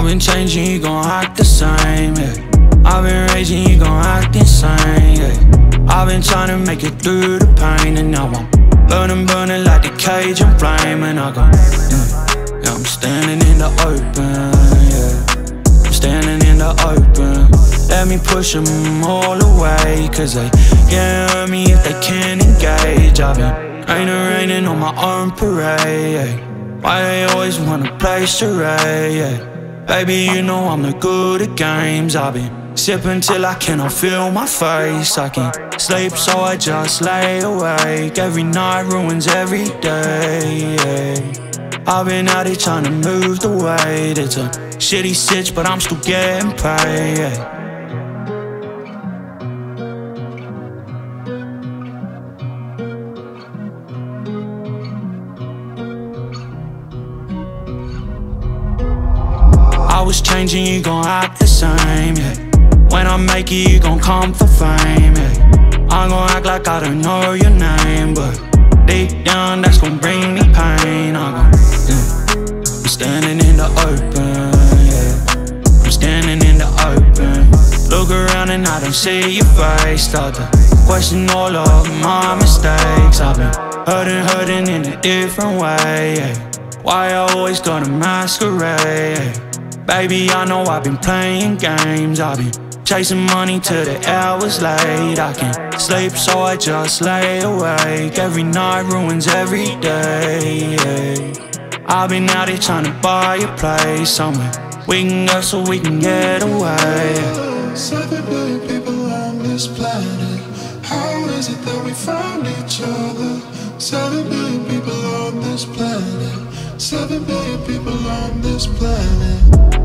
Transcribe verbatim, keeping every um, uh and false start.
been changing, you gon' act the same, yeah. I've been raging, you gon' act insane, yeah. I've been trying to make it through the pain, and now I'm burning, burning like the Cajun flame. And I go, yeah, yeah, I'm standing in the open, yeah. I'm standing in the open. Let me push them all away, cause they can't hurt me if they can't engage. I've been raining, raining on my own parade, yeah. Why they always wanna play charade, yeah. Baby, you know I'm not good at games. I've been sipping till I cannot feel my face. I can't sleep, so I just lay awake. Every night ruins every day, yeah. I've been out here trying to move the weight. It's a shitty sitch, but I'm still getting paid, yeah. I was changing, you gon' act the same, yeah. When I make it, you gon' come for fame, yeah. I'm gon' act like I don't know your name, but deep down, that's gon' bring me pain. I'm gon', yeah. I'm standing in the open, yeah. I'm standing in the open. Look around and I don't see your face. Start to question all of my mistakes. I've been hurting, hurting in a different way, yeah. Why I always gotta masquerade, yeah. Baby, I know I've been playing games. I've been chasing money till the hours late. I can't sleep, so I just lay awake. Every night ruins every day, yeah. I've been out here trying to buy a place somewhere we can go so we can get away, yeah. Seven billion people on this planet. How is it that we found each other? Seven billion people on this planet. Seven billion people on this planet.